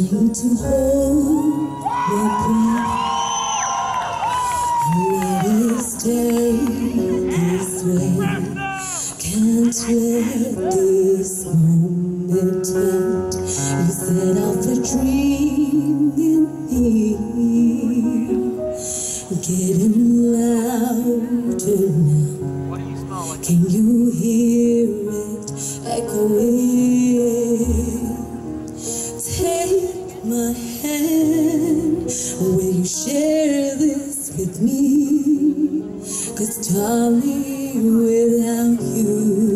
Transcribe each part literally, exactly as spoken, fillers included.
trying to hold my breath. Let it stay this way. Can't let this moment end. You set off a dream in me, getting louder now. Can you hear it echoing? Take my hand. Will you share this with me? 'Cause darling, without you,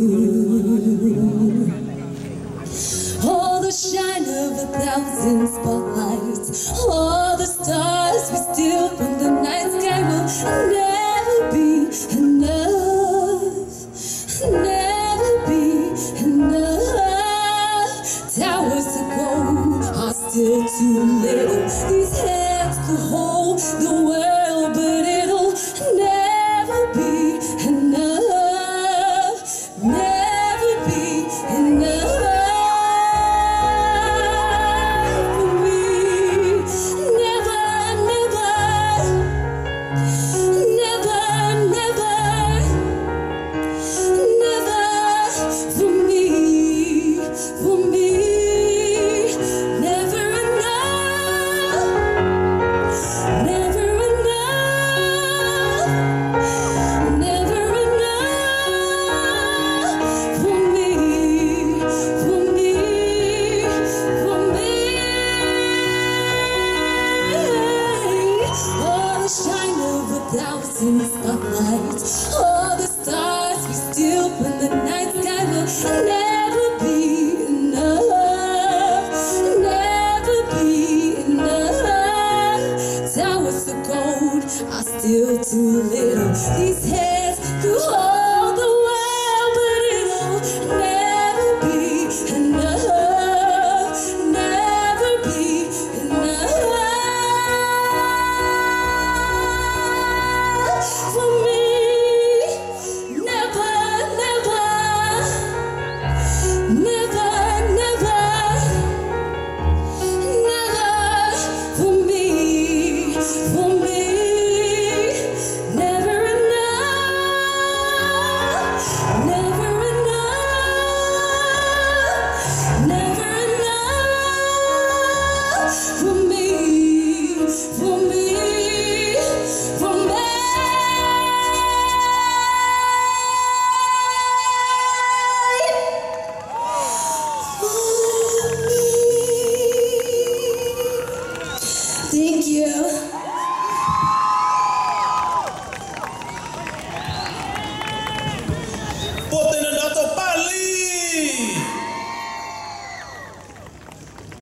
all the shine of a thousand spotlights, all the stars we steal from the night sky will never be enough, never be enough. Towers of gold are still too little. These hands could hold the world, but it'll never be enough, never be enough for me. Never, never, never, never, never for me, for me. Never enough, never enough, never enough for me, for me, for me. All the shine of a thousand spotlights, all the stars we steal from the night sky will never be enough, never be enough. Towers of gold are still too little. These